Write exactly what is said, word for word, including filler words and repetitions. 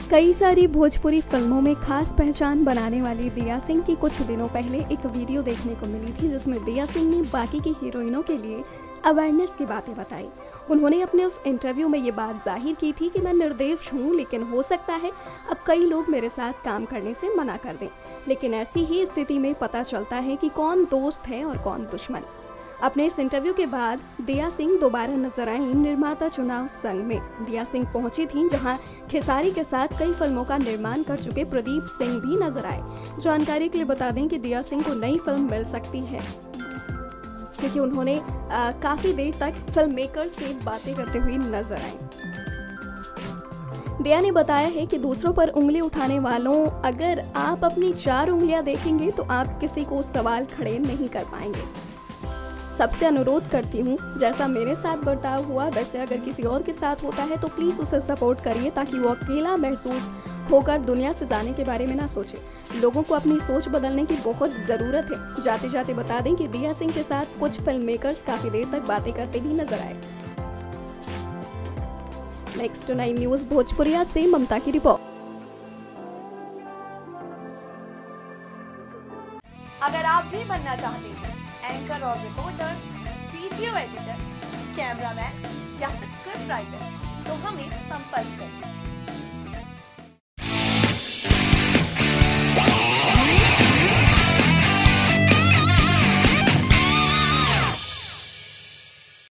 कई सारी भोजपुरी फिल्मों में खास पहचान बनाने वाली दिया सिंह की कुछ दिनों पहले एक वीडियो देखने को मिली थी, जिसमें दिया सिंह ने बाकी की हीरोइनों के लिए अवेयरनेस की बातें बताई। उन्होंने अपने उस इंटरव्यू में ये बात जाहिर की थी कि मैं निर्देश हूँ, लेकिन हो सकता है अब कई लोग मेरे साथ काम करने से मना कर दें। लेकिन ऐसी ही स्थिति में पता चलता है कि कौन दोस्त है और कौन दुश्मन। अपने इस इंटरव्यू के बाद दिया सिंह दोबारा नजर आई निर्माता चुनाव संघ में। दिया सिंह पहुंची थीं, जहां खेसारी के साथ कई फिल्मों का निर्माण कर चुके प्रदीप सिंह भी नजर आए। जानकारी के लिए बता दें कि दिया सिंह को नई फिल्म मिल सकती है, क्योंकि उन्होंने आ, काफी देर तक फिल्म मेकर से बातें करते हुए नजर आए। दिया ने बताया है कि दूसरों पर उंगली उठाने वालों, अगर आप अपनी चार उंगलियां देखेंगे तो आप किसी को सवाल खड़े नहीं कर पाएंगे। सबसे अनुरोध करती हूँ, जैसा मेरे साथ बर्ताव हुआ वैसे अगर किसी और के साथ होता है तो प्लीज़ उसे सपोर्ट करिए, ताकि वो अकेला महसूस होकर दुनिया से जाने के बारे में ना सोचे। लोगों को अपनी सोच बदलने की बहुत ज़रूरत है। जाते जाते बता दें कि दिया सिंह के साथ कुछ फिल्म मेकर्स काफ़ी देर तक बातें करते भी नजर आए। नेक्स्ट नाइन न्यूज़ भोजपुरिया से ममता की रिपोर्ट। अगर आप भी बनना चाहते हैं एंकर और रिपोर्टर, वीडियो एडिटर, कैमरामैन या फिर स्क्रिप्ट राइटर, तो हमें संपर्क करें।